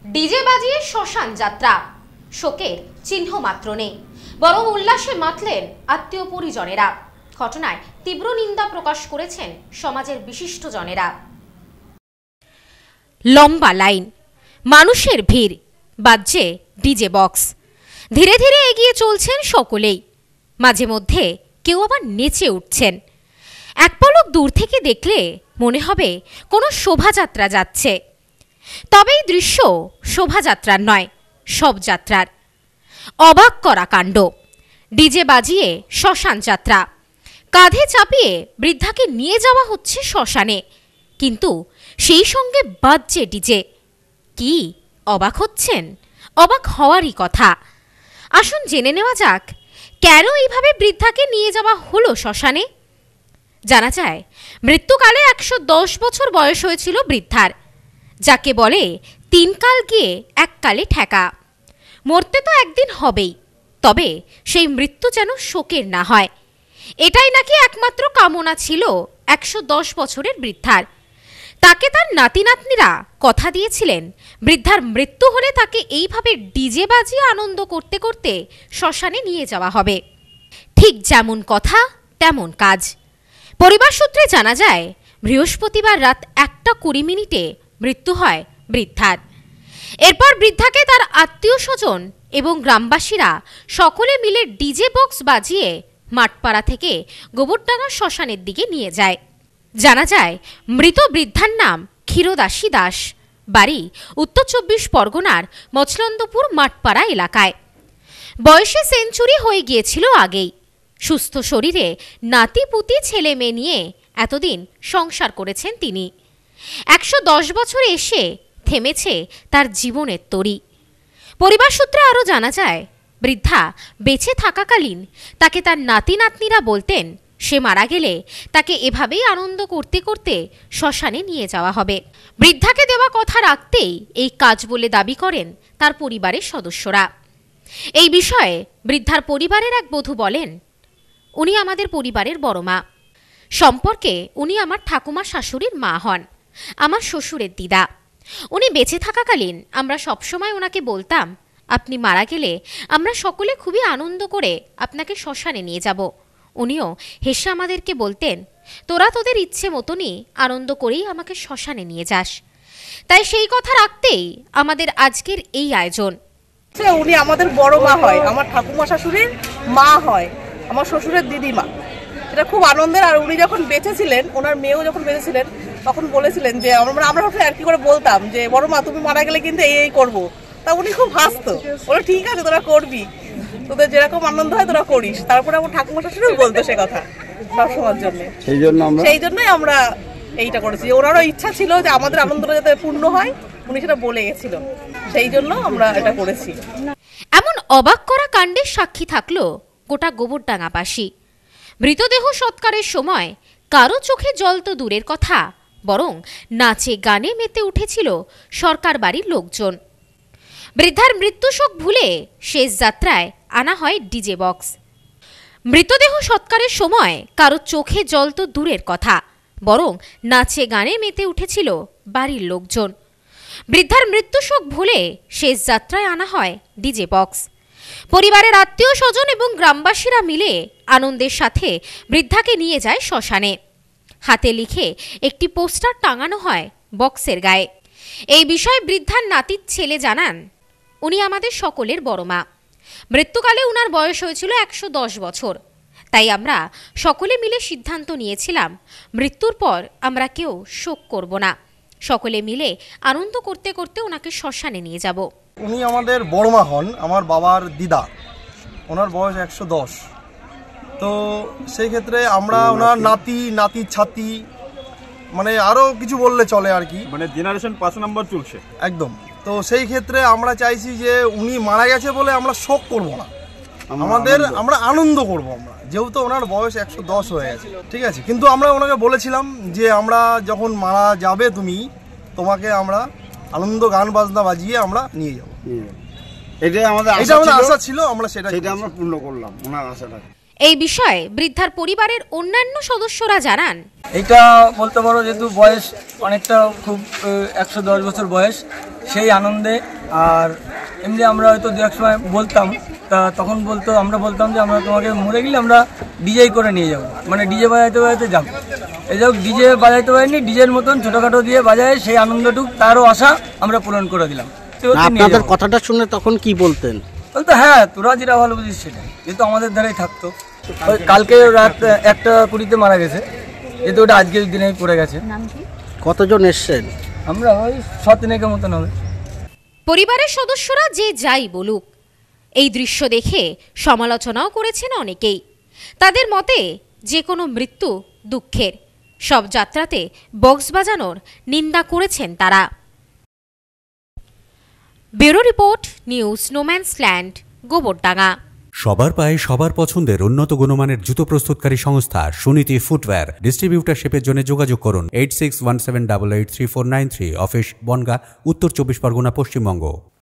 DJ বাজিয়ে শ্মশান যাত্রা, শোকের চিহ্ন মাত্র নেই, বরং উল্লাসে মাতলেন আত্মীয় পরিজনেরা। ঘটনায় তীব্র নিন্দা প্রকাশ করেছেন সমাজের বিশিষ্ট জনেরা। লম্বা লাইন, মানুষের ভিড়, বাজছে ডিজে বক্স। ধীরে ধীরে এগিয়ে চলছেন সকলেই, মাঝে মধ্যে কেউ আবার নেচে উঠছেন। এক পলক দূর থেকে দেখলে মনে হবে কোনো শোভাযাত্রা যাচ্ছে। তবে এই দৃশ্য শোভাযাত্রার নয়, সব যাত্রার। অবাক করা কাণ্ড, ডিজে বাজিয়ে শ্মশান যাত্রা। কাঁধে চাপিয়ে বৃদ্ধাকে নিয়ে যাওয়া হচ্ছে শ্মশানে, কিন্তু সেই সঙ্গে বাজছে ডিজে। কি অবাক হচ্ছেন? অবাক হওয়ারই কথা। আসুন জেনে নেওয়া যাক কেন এইভাবে বৃদ্ধাকে নিয়ে যাওয়া হলো শ্মশানে। জানা যায় মৃত্যুকালে ১১০ বছর বয়স হয়েছিল বৃদ্ধার, যাকে বলে ৩ কাল গিয়ে ১ কালে ঠেকা। মরতে তো একদিন হবেই, তবে সেই মৃত্যু যেন শোকের না হয়, এটাই নাকি একমাত্র কামনা ছিল ১১০ বছরের বৃদ্ধার। তাকে তার নাতি নাতনিরা কথা দিয়েছিলেন বৃদ্ধার মৃত্যু হলে তাকে এইভাবে ডিজে বাজিয়ে আনন্দ করতে করতে শ্মশানে নিয়ে যাওয়া হবে। ঠিক যেমন কথা তেমন কাজ। পরিবার সূত্রে জানা যায় বৃহস্পতিবার রাত ১:২০ মৃত্যু হয় বৃদ্ধার। এরপর বৃদ্ধাকে তার আত্মীয় স্বজন এবং গ্রামবাসীরা সকলে মিলে ডিজে বক্স বাজিয়ে মাঠপাড়া থেকে গোবরডাঙ্গা শ্মশানের দিকে নিয়ে যায়। জানা যায় মৃত বৃদ্ধার নাম ক্ষীরদাসী দাস, বাড়ি উত্তর ২৪ পরগনার মচলন্দপুর মাঠপাড়া এলাকায়। বয়সে সেঞ্চুরি হয়ে গিয়েছিল আগেই। সুস্থ শরীরে নাতি পুতি ছেলে মেয়ে নিয়ে এতদিন সংসার করেছেন তিনি। ১১০ বছরে এসে থেমেছে তার জীবনের তরি। পরিবার সূত্রে আরও জানা যায় বৃদ্ধা বেঁচে থাকাকালীন তাকে তার নাতি নাতনিরা বলতেন সে মারা গেলে তাকে এভাবেই আনন্দ করতে করতে শ্মশানে নিয়ে যাওয়া হবে। বৃদ্ধাকে দেওয়া কথা রাখতেই এই কাজ বলে দাবি করেন তার পরিবারের সদস্যরা। এই বিষয়ে বৃদ্ধার পরিবারের এক বধূ বলেন, উনি আমাদের পরিবারের বড় মা। সম্পর্কে উনি আমার ঠাকুমা শাশুড়ির মা হন, আমার শ্বশুরের দিদা। উনি বেঁচে থাকাকালীন আমরা সবসময় ওনাকে বলতাম, আপনি মারা গেলে আমরা সকলে খুবই আনন্দ করে আপনাকে শ্মশানে নিয়ে যাব। উনিও হেসে আমাদেরকে বলতেন, তোরা তোদের ইচ্ছে মতনই আনন্দ করেই আমাকে শ্মশানে নিয়ে যাস। তাই সেই কথা রাখতেই আমাদের আজকের এই আয়োজন। উনি আমাদের বড় মা হয়, আমার ঠাকুমা শাশুড়ির মা হয়, আমার শ্বশুরের দিদিমা। এটা খুব আনন্দের। আর উনি যখন বেঁচে ছিলেন, ওনার মেয়েও যখন বেঁচে ছিলেন, তখন বলেছিলেন যে আমরা আর কি করে বলতাম যে বড় মা তুমি মারা গেলে কিন্তু এই করবো। তা উনি খুব হাসতো, বলে ঠিক আছে তোরা করবি, তোদের যেরকম আনন্দ হয় তোরা করিস। তারপরে আমার ঠাকুমা শাশুড়িও বলতো সে কথা সবসময়ের জন্য। সেই জন্যই আমরা এইটা করেছি। ওনারও ইচ্ছা ছিল যে আমাদের আনন্দটা যাতে পূর্ণ হয়, উনি সেটা বলে গেছিল, সেই জন্য আমরা এটা করেছি। এমন অবাক করা কাণ্ডের সাক্ষী থাকলো গোটা গোবরডাঙ্গাবাসী। মৃতদেহ সৎকারের সময় কারো চোখে জল তো দূরের কথা, বরং নাচে গানে মেতে উঠেছিল সরকার বাড়ির লোকজন। বৃদ্ধার মৃত্যু শোক ভুলে শেষ যাত্রায় আনা হয় ডিজে বক্স। মৃতদেহ সৎকারের সময় কারো চোখে জল তো দূরের কথা, বরং নাচে গানে মেতে উঠেছিল বাড়ির লোকজন। বৃদ্ধার মৃত্যু শোক ভুলে শেষ যাত্রায় আনা হয় ডিজে বক্স। পরিবারের আত্মীয় স্বজন এবং গ্রামবাসীরা মিলে আনন্দের সাথে বৃদ্ধাকে নিয়ে যায় শ্মশানে। হাতে লিখে একটি পোস্টার টাঙানো হয় বক্সের গায়ে। এই বিষয়ে বৃদ্ধার নাতির ছেলে জানান, উনি আমাদের সকলের বড় মা। মৃত্যুকালে উনার বয়স হয়েছিল ১১০ বছর। তাই আমরা সকলে মিলে সিদ্ধান্ত নিয়েছিলাম মৃত্যুর পর আমরা কেউ শোক করব না, সকলে মিলে আনন্দ করতে করতে ওনাকে শ্মশানে নিয়ে যাব। উনি আমাদের বড় মা হন, আমার বাবার দিদা। ওনার বয়স ১১০। তো সেই ক্ষেত্রে আমরা ওনার নাতি ছাতি, মানে আরও কিছু বললে চলে আর কি, মানে জেনারেশন ৫ নম্বর চলছে একদম। তো সেই ক্ষেত্রে আমরা চাইছি যে উনি মারা গেছে বলে আমরা শোক করব না, আমরা আনন্দ করব। আমরা যেহেতু ওনার বয়স ১১০ হয়ে গেছে, ঠিক আছে, কিন্তু আমরা ওনাকে বলেছিলাম যে আমরা যখন মারা যাবে তোমাকে আমরা আনন্দ গান বাজনা বাজিয়ে আমরা নিয়ে যাব। এটাই আমাদের আশা ছিল, আমরা সেটা আমরা পূর্ণ করলাম ওনার আশাটা। এই বিষয়ে বৃদ্ধার পরিবারের অন্যান্য সদস্যরা জানান, এটা বলতে পারো যেহেতু বয়স অনেকটা, খুব ১১০ বছর বয়স, সেই আনন্দে। আর এমনি আমরা হয়তো দু এক সময় বলতাম, তা তখন আমরা বলতাম যে আমরা তোমাকে মরে গেলে আমরা ডিজে করে নিয়ে যাবো, মানে ডিজে বাজাইতে বাজাইতে যাবো। এই যাক ডিজে বাজাইতে পারিনি, ডিজের মতন ছোটোখাটো দিয়ে বাজায় সেই আনন্দটুক তারও আশা আমরা পূরণ করে দিলাম। আপনাদের কথাটা শুনে তখন কি বলতেন? বলতো হ্যাঁ তোরা যেটা ভালো বুঝিস সেটা, যেহেতু আমাদের ধারেই থাকতো। ওই কালকে রাত 1:20 মারা গেছে, যেহেতু ওটা আজকের দিনেই পড়ে গেছে। কতজন এসছেন? আমরা ওই 7-8 মতন হবে। পরিবারের সদস্যরা যে যাই বলুক, এই দৃশ্য দেখে সমালোচনাও করেছেন অনেকেই। তাদের মতে যে কোনো মৃত্যু দুঃখের, সব যাত্রাতে বক্স বাজানোর নিন্দা করেছেন তারা। Bureau report, news no man's land, Gobardanga. সবার পায়ে সবার পছন্দের উন্নত গুণমানের জুতো প্রস্তুতকারী সংস্থা সুনীতি ফুটওয়্যার। ডিস্ট্রিবিউটারশিপের জন্য যোগাযোগ করুন 8617883493, অফিস বনগাঁ, উত্তর 24 পরগনা, পশ্চিমবঙ্গ।